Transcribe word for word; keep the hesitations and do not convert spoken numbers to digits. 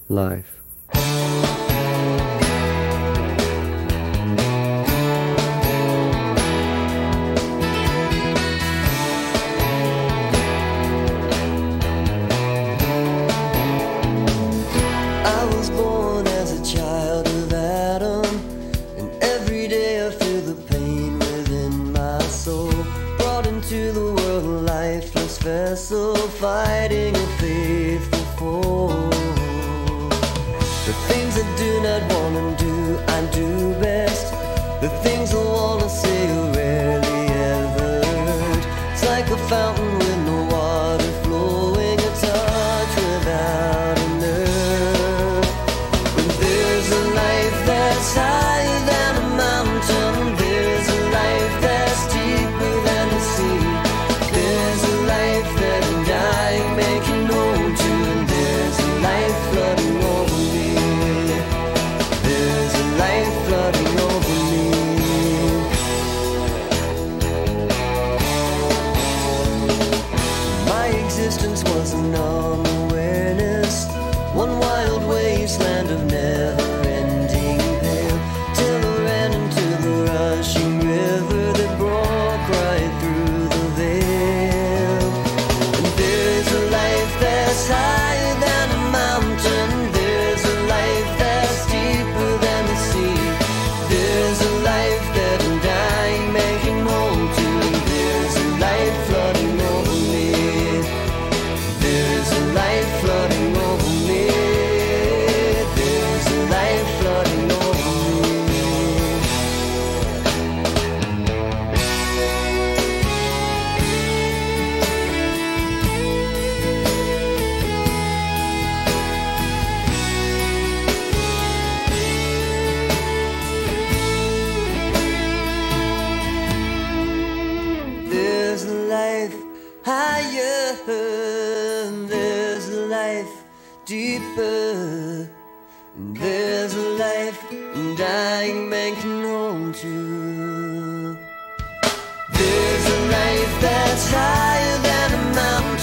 life. Vessel fighting a faithful foe. The things I do not want to do, I do best. The things I want to say are rarely ever heard. It's like a fountain with no water flowing, a touch without a nerve. When there's a life that's higher than a mountain, there's a life that's deeper than the sea. There's a life that I'm dying, making home to, and there's a life flooding over me. There's a life flooding over me. My existence was a non-awareness, one wild wasteland of never-ending pain, till I ran into the rushing river that broke right through the veil. And there's a life that's higher than a mountain, there's a life that's deeper than the sea. There's a life that I'm dying, making home to, and there's a life flooding over me. There's a life flooding over me. There's a life flooding over me. There's a life higher, there's a life deeper, and there's a life I'm dying, making home to. There's a life that's higher than a mountain.